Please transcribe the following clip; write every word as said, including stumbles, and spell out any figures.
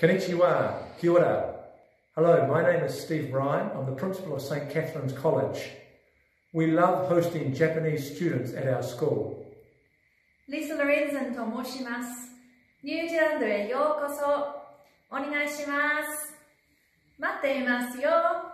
Konnichiwa, kia ora. Hello, my name is Steve Ryan. I'm the principal of Saint Catherine's College. We love hosting Japanese students at our school. リス・ロレンゼンと申します。ニュージーランドへようこそ。お願いします。待っていますよ。